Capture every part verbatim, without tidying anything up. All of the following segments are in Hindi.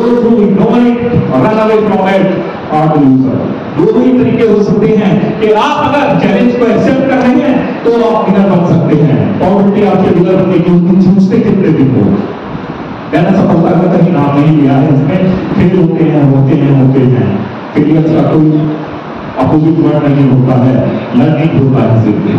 those who ignore it or run away from it are the loser. दो ही तरीके हो सकते हैं कि आप अगर चैलेंज को एक्सेप्ट कर रहे हैं तो आप विनर बन सकते हैं। पॉवर्टी आपके विनर बनने की उनकी सोचते कितने दिन हो, मैंने सफलता का कहीं नाम नहीं लिया है, इसमें फेल होते हैं होते हैं होते हैं फेलियर का कोई अपोजिट वर्ड नहीं होता है, लर्निंग होता है जिंदगी।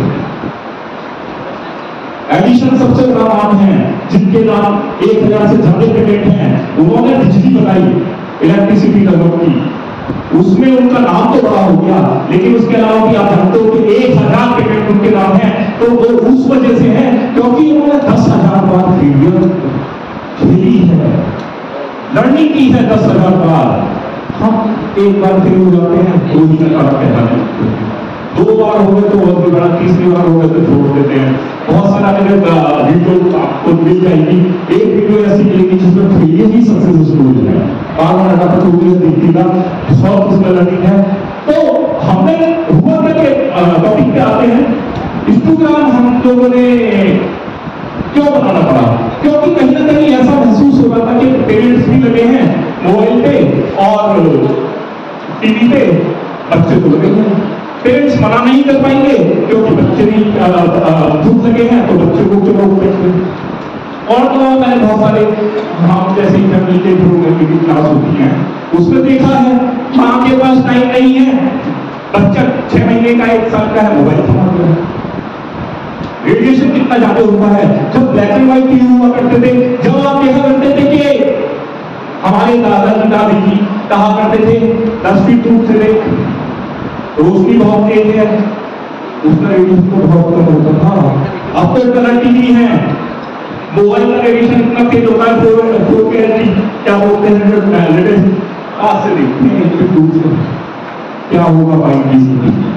एडिशन सबसे बड़ा नाम है जिनके नाम एक हजार से ज्यादा पेटेंट हैं, उन्होंने बिजली बनाई, इलेक्ट्रिसिटी डेवलप की, उसमें उनका नाम तो बड़ा हो गया, लेकिन उसके अलावा भी आप जानते हो कि एक हजार पेटेंट उनके नाम है, तो वो उस वजह से है क्योंकि उन्होंने दस हजार बार फेलियर खेली है, लर्निंग की है दस हजार बार। हम एक बार फेल हो जाते हैं, दो ही नकारा कहना है, दो बार हो गए तो बहुत भी बड़ा, तीसरी बार हो गए तो छोड़ देते हैं। बहुत सारा मेरे वीडियो आपको मिल जाएगी, एक वीडियो ऐसी मिलेगी जिसमें फेलियर ही सक्सेस स्टोरी है, बार बार अगर तो देखिएगा सौ किस्म लर्निंग है। तो हमने हुआ क्या टॉपिक पे आते हैं, इंस्टाग्राम हम लोगों ने क्यों बनाना पड़ा, क्योंकि कहीं ना कहीं ऐसा महसूस हो रहा था कि पेरेंट्स भी लगे हैं मोबाइल पे और टीवी पे, बच्चे तो लगे हैं, पेरेंट्स मना नहीं कर पाएंगे क्योंकि बच्चे भी भूख लगे हैं तो बच्चे को चलो बैठे। और तो मैंने बहुत सारे हम जैसे फैमिली के प्रोग्राम की क्लास होती है उसमें देखा है माँ के पास टाइम नहीं है, बच्चा छह महीने का एक साल का है मोबाइल संभाल रहा है। रेडिएशन कितना ज्यादा होता है, जब ब्लैक एंड व्हाइट टीवी हुआ करते थे, जब आप देखा करते थे कि हमारे दादाजी दादी जी कहा करते थे दस फीट दूर से देख, रोशनी बहुत तेज है, उसका रेडिएशन तो बहुत कम होता था। अब तो कलर टीवी है, मोबाइल का रेडिएशन इतना तेज होता है, फोर के क्या बोलते हैं लेटेस्ट आज से देखते हैं दूर से क्या होगा माइंड की स्थिति।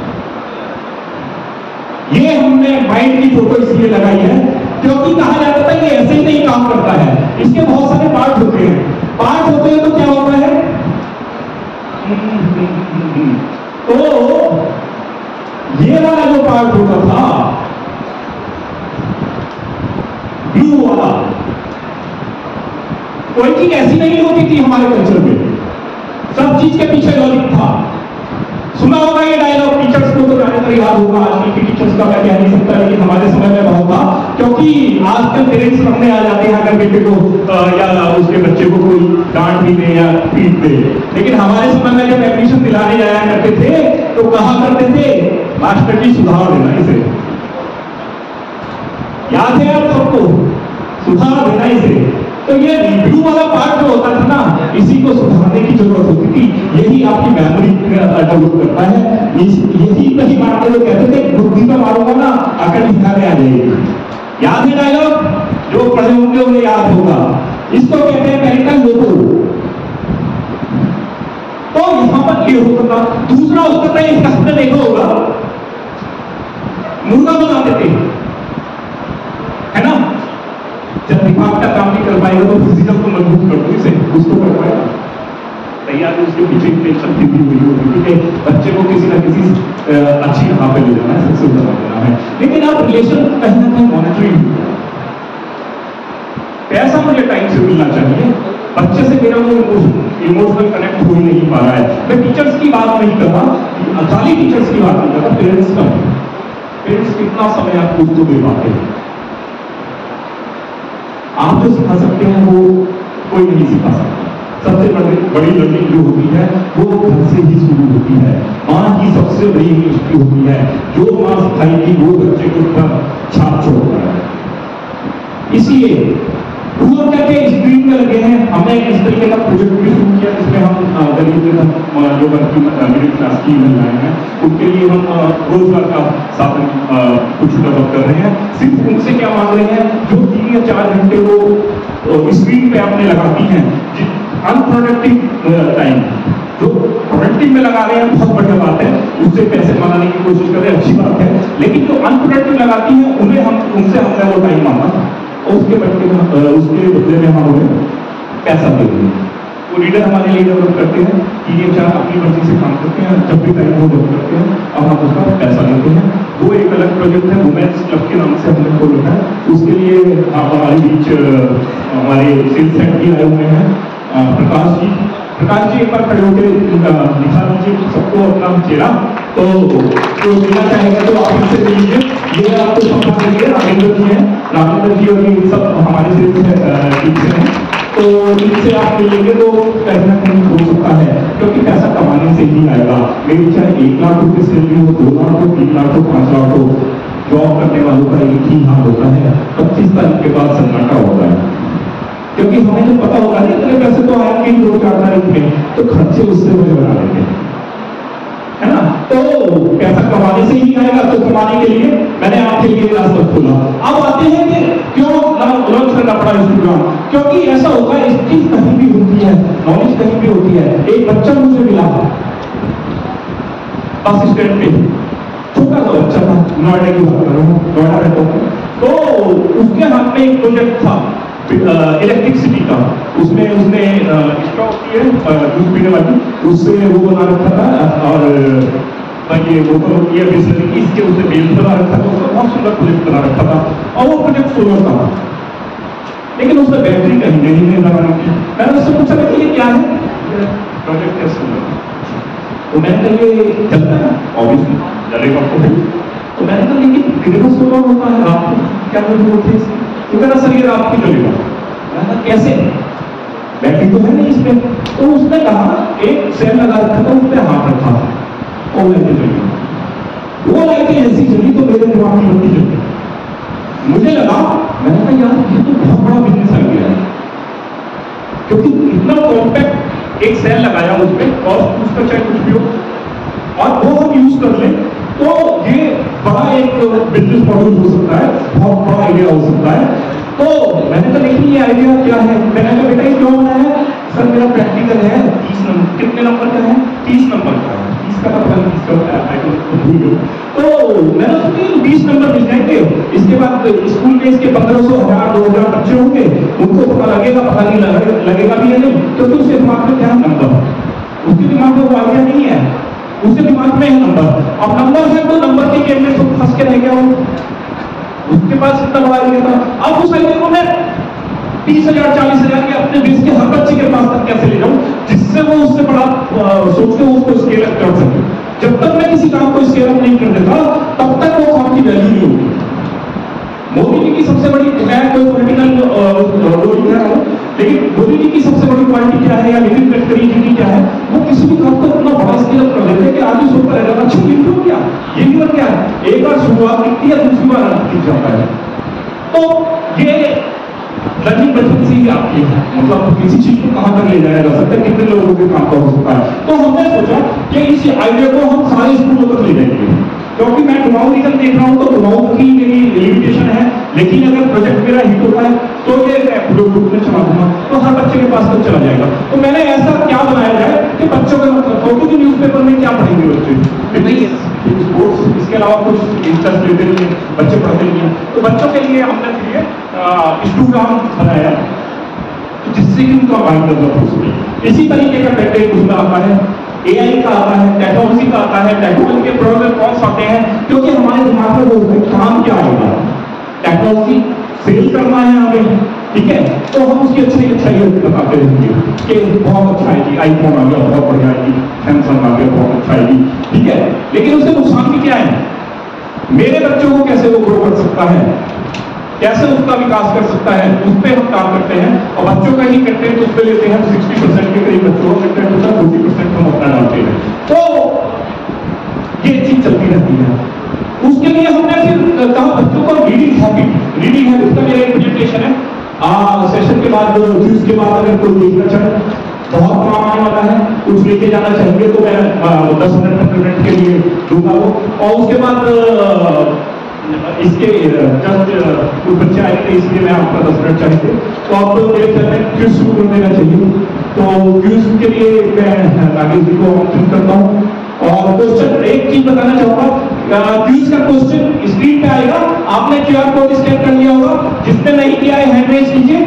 ये हमने माइंड की फोटो इसलिए लगाई है क्योंकि कहा जाता था ये ऐसे ही नहीं काम करता है, इसके बहुत सारे पार्ट होते हैं, पार्ट होते हैं तो क्या होता है, तो ये वाला जो पार्ट होता था ब्लू वाला, कोई चीज ऐसी नहीं होती थी हमारे कल्चर में, सब चीज के पीछे लॉजिक था। सुना होगा ये डायलॉग, टीचर्स को तो ज्यादातर याद होगा, आजकल के टीचर्स का मैं कह नहीं सकता, लेकिन हमारे समय में बहुत था, क्योंकि आजकल पेरेंट्स पढ़ने आ जाते हैं अगर बेटे को या उसके बच्चे को कोई डांट भी दे या पीट दे, लेकिन हमारे समय में जब एडमिशन दिलाने जाया करते थे तो कहा करते थे मास्टर जी सुधार देना इसे, याद है आप सबको, सुधार देना इसे। तो ये रिव्यू वाला पार्ट जो होता था ना, इसी को सुधारने की जरूरत होती थी, यही आपकी मेमोरी डेवलप करता है, यही नहीं मारते लोग कहते थे बुद्धि पे मारूंगा ना अकल दिखाने आ जाएगी। याद है डायलॉग, जो पढ़े होंगे उन्हें याद होगा, इसको कहते हैं पेरेंटल लोगो। तो यहां पर ये होता था। दूसरा होता था, इसका हमने देखा होगा, मुर्गा बनाते थे, है ना, जब दिमाग का काम नहीं कर पाएगा तो फिजिकल को मजबूत कर दो इसे, उसको कर पाएगा तैयार है, उसके पीछे की शक्ति भी हुई होगी, ठीक है, बच्चे को किसी ना किसी अच्छी राह पे ले जाना है, सक्सेस बना देना है। लेकिन अब रिलेशन कहीं ना कहीं मॉनिटरिंग, पैसा मुझे टाइम से मिलना चाहिए, बच्चे से मेरा वो इमोशनल कनेक्ट हो ही नहीं पा रहा है। मैं टीचर्स की बात नहीं कर रहा, खाली टीचर्स की बात नहीं कर रहा, पेरेंट्स का, पेरेंट्स कितना समय आपको उसको दे पाते हैं, आप जो सिखा सकते हैं वो कोई नहीं सिखा सकता। सबसे बड़ी बड़ी लर्निंग जो होती है वो घर से ही शुरू होती है, माँ की सबसे बड़ी यूनिवर्सिटी होती है, जो माँ सिखाएगी वो बच्चे के ऊपर छाप छोड़ता है। इसलिए हुआ क्या के स्क्रीन में लगे हैं, हमने इस तरीके का प्रोजेक्ट भी शुरू किया जिसमें हम गरीब जो वर्किंग मिडिल क्लास की महिलाएं हैं उनके लिए हम रोजगार का साधन कुछ डेवलप कर रहे हैं। सिर्फ उनसे क्या मांग रहे हैं, जो तीन या चार घंटे वो स्क्रीन पे आपने लगाती हैं, अनप्रोडक्टिव टाइम जो प्रोडक्टिव में लगा रहे हैं बहुत बढ़िया बात है, उससे पैसे बनाने की कोशिश कर रहे हैं, अच्छी बात है, लेकिन जो अनप्रोडक्टिव लगाती हैं उन्हें हम उनसे हमने वो टाइम मांगा और उसके बदले उसके बदले में हम उन्हें पैसा दे देंगे। वो लीडर हमारे लिए डेवलप करते हैं कि ये चार अपनी मर्जी से काम करते हैं, जब भी टाइम वो डेवलप करते हैं और हम उसका पैसा लेते हैं। वो एक अलग प्रोजेक्ट है, वुमेन्स क्लब के नाम से हमने खोला है, उसके लिए हमारे बीच हमारे सेल्स सेट भी आए हुए हैं, प्रकाश जी, प्रकाश जी एक बार खड़े होकर दिखा दीजिए सबको अपना चेहरा। तो तो मिलना चाहेगा तो आप इनसे मिलिए, ये आपको संपर्क करिए, राजेंद्र जी हैं, राजेंद्र जी और ये सब हमारे से टीम से हैं, तो इनसे आप मिलेंगे तो कहीं ना कहीं हो सकता है, क्योंकि पैसा कमाने से ही आएगा। मेरी चाहे एक लाख रुपये सैलरी हो, दो लाख हो, तीन लाख हो, पाँच लाख हो, जॉब करने वालों का एक ही हाथ होता है, पच्चीस तारीख के बाद सन्नाटा होता है, क्योंकि हमें जो पता होगा ना इतने पैसे तो आएंगे ही दो चार तारीख में, तो खर्चे उससे बड़े बना लेते हैं, है ना। तो पैसा कमाने से ही आएगा, तो कमाने के लिए मैंने आपके लिए रास्ता खोला। अब आते हैं कि क्यों लॉन्च करना पड़ा इस प्रोग्राम, क्योंकि ऐसा होता है, इस चीज कहीं भी होती है, नॉलेज कहीं भी होती है। एक बच्चा मुझे मिला बस स्टैंड पे, छोटा सा बच्चा था, नोएडा की बात कर रहा हूँ, नोएडा रहता हूँ, तो उसके हाथ में एक प्रोजेक्ट था इलेक्ट्रिसिटी का, उसमें उसने स्ट्रॉ होती है दूध पीने वाली, उससे वो बना रखा था, और ये बोतल होती है बिस्लरी की, इसके उससे बेल बना रखा था, उसका बहुत सुंदर प्रोजेक्ट बना रखा था, और वो प्रोजेक्ट सोलर था, लेकिन उसमें बैटरी कहीं नहीं नहीं लगाना थी। मैंने उससे पूछा कि ये क्या है प्रोजेक्ट, है सोलर, तो मैंने कहा ये चलता है, ऑब्वियसली जलेगा तो है, तो मैंने कहा लेकिन दिन में सोलर होता है, रात को क्या जरूरत है इसकी? तो कहना सर ये रात को जलेगा। मैंने कहा कैसे, बैटरी तो है नहीं इसमें। तो उसने कहा एक सेल लगा रखा था, उसने हाथ रखा, और लाइटें जली, वो लाइटें ऐसी जली तो मेरे दिमाग में बत्ती जली। मुझे लगा, मैंने कहा यार ये तो बहुत बड़ा बिजनेस आइडिया है, क्योंकि इतना कॉम्पैक्ट एक सेल लगाया उसमें, और उसका चाहे कुछ भी हो, और वो हम यूज कर लें, तो ये बड़ा एक बिजनेस मॉडल हो सकता है, बहुत बड़ा आइडिया हो सकता है। तो मैंने कहा लेकिन ये आइडिया क्या है? मैंने कहा बेटा ये क्यों बनाया है? सर मेरा प्रैक्टिकल है, तीस नंबर, कितने नंबर का है? तीस नंबर का है, तीस का पता नहीं किसका होता है, तो मैंने सोचा बीस नंबर मिल जाएंगे, इसके बाद स्कूल में इसके पंद्रह सौ हजार दो हजार बच्चे होंगे, उनको पता लगेगा, पता नहीं लगेगा भी नहीं, क्योंकि उसके दिमाग में क्या नंबर, उसके दिमाग में वो आइडिया नहीं है, उसके दिमाग में है नंबर। अब नंबर है तो नंबर के गेम में तो फंस के रह गया वो, उसके पास इतना बड़ा आइडिया था। अब उस आइडिया को मैं तीस हजार चालीस हजार के अपने देश के हर बच्चे के पास तक कैसे ले जाऊं, जिससे वो उससे बड़ा सोच के उसको स्केल अप कर सके। जब तक मैं किसी काम को स्केल अप नहीं कर देता, तब तक वो काम की वैल्यू नहीं होगी। मोदी जी की सबसे बड़ी, मैं कोई पॉलिटिकल रोल कर रहा हूँ, लेकिन मोदी जी की सबसे बड़ी क्वालिटी क्या है, या नितिन गडकरी जी की क्या है, वो किसी भी काम को इतना बड़ा स्केल अप कर देते हैं कि आदमी सोचता रहेगा अच्छा ये क्यों क्या, ये भी क्या है, एक बार शुरुआत की है, दूसरी बार टिक जाता है। तो ये लर्निंग बचपन से ही आती है, मतलब किसी चीज को कहां तक ले जाया जा सकता है, कितने लोगों के काम का हो सकता है। तो हमने सोचा कि इस आइडिया को हम सारे स्कूलों तक ले जाएंगे, क्योंकि मैं चुनाव निकल देख रहा हूं तो चुनाव की मेरी लिमिटेशन है, लेकिन अगर प्रोजेक्ट मेरा हिट होता है तो ये ग्रुप में चला दूंगा, तो हर बच्चे के पास तक चला जाएगा। तो मैंने ऐसा क्या बनाया जाए कि बच्चों का मतलब हो, क्योंकि न्यूज़पेपर में क्या पढ़ेंगे बच्चे, स्पोर्ट्स, इसके अलावा कुछ इंटरेस्ट लेते नहीं है, बच्चे पढ़ते नहीं है, तो बच्चों के लिए हमने फिर इंस्टाग्राम बनाया जिससे कि उनका माइंड डेवलप हो सके। इसी तरीके का कंटेंट उसमें आता है, एआई का आता है, टेक्नोलॉजी का आता है, टेक्नोलॉजी के प्रोडक्ट कौन से आते हैं, क्योंकि हमारे दिमाग में वो काम क्या आएगा, टेक्नोलॉजी सेल करना है हमें, ठीक है, तो हम उसकी अच्छी अच्छाई बताते रहेंगे कि बहुत अच्छा है जी, आईफोन आ गया बहुत बढ़िया है जी, सैमसंग आ गया बहुत अच्छा है जी, ठीक है, लेकिन उससे नुकसान भी क्या है, मेरे बच्चों को कैसे वो ग्रो कर सकता है, कैसे उसका विकास कर सकता है, उस पर हम काम करते हैं। और बच्चों का ही कंटेंट उस पर लेते हैं, सिक्सटी परसेंट के करीब बच्चों का कंटेंट होता है, फोर्टी परसेंट हम अपना डालते हैं, तो ये चीज चलती रहती है। उसके लिए हमने फिर कहा बच्चों को रीडिंग हैबिट, रीडिंग हैबिट का मेरा एक प्रेजेंटेशन है, आ, सेशन के बाद न्यूज के बाद अगर कोई देखना चाहे बहुत काम आने वाला है, कुछ लेके जाना चाहिए तो मैं दस मिनट पंद्रह मिनट के लिए दूंगा वो। और उसके बाद इसके जस्ट कुछ बच्चे आए थे इसलिए मैं आपका दस मिनट चाहिए, तो आप मेरे ख्याल में क्विज शुरू कर देना चाहिए। तो क्विज के लिए मैं राकेश जी को ऑप्शन करता हूँ। और क्वेश्चन एक चीज बताना चाहूंगा, क्विज का क्वेश्चन स्क्रीन पे आएगा, आपने क्यूआर कोड स्कैन कर लिया होगा, जिसने नहीं किया है हैंड रेज कीजिए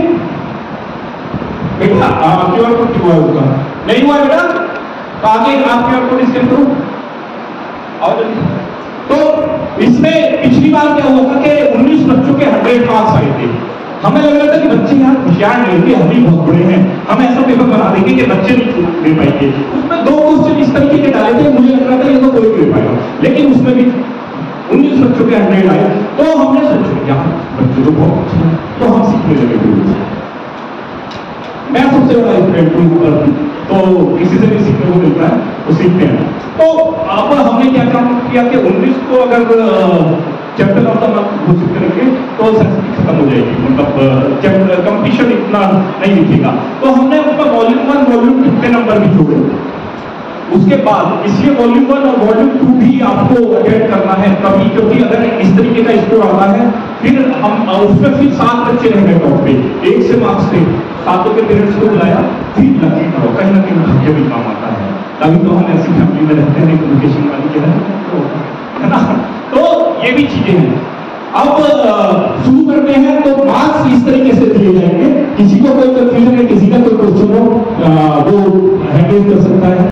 बेटा। क्यूआर कोड क्यों हुआ उसका नहीं हुआ बेटा, तो आगे आप क्यूआर कोड स्कैन करो। और तो इसमें पिछली बार क्या हुआ था कि उन्नीस बच्चों के हंड्रेड मार्क्स आए थे, हमें लग रहा था कि बच्चे यार होशियार नहीं होंगे, हम भी बहुत बड़े हैं, हम ऐसा पेपर बना देंगे कि बच्चे नहीं दे पाएंगे। उसमें दो क्वेश्चन इस तरीके के डाले थे, मुझे लग रहा था ये तो कोई नहीं दे पाएगा, लेकिन उसमें भी उन्नीस बच्चों के हंड्रेड आए। तो हमने सोचा यार बच्चे तो बहुत अच्छे हैं, तो हम सीखने लगे। मैं सबसे बड़ा स्टूडेंट हूँ, तो किसी से भी सीखने को मिलता है तो सीखते हैं। तो अब हमने क्या काम किया कि उन्नीस को अगर चैप्टर ऑफ द मंथ घोषित करेंगे तो संस्कृत खत्म हो जाएगी, मतलब चैप्टर कंपटीशन इतना नहीं दिखेगा। तो हमने उसका वॉल्यूम वन वॉल्यूम टू के नंबर भी छोड़े। उसके बाद इसलिए वॉल्यूम वन और वॉल्यूम टू भी आपको अटेंड करना है तभी, क्योंकि अगर इस तरीके का स्कोर आता है फिर हम उसमें फिर सात बच्चे रह गए टॉप पे, एक से मार्क्स थे, सातों के पेरेंट्स को बुलाया, फिर लकी करो, कहीं ना कहीं भाग्य भी काम आता है। तभी तो हम ऐसी फैमिली में रहते हैं, कम्युनिकेशन वाली के है ना। तो ये भी चीजें हैं। अब शुरू करते हैं तो मार्क्स इस तरीके से दिए जाएंगे, किसी को कोई कंफ्यूजन है, किसी का कोई क्वेश्चन हो वो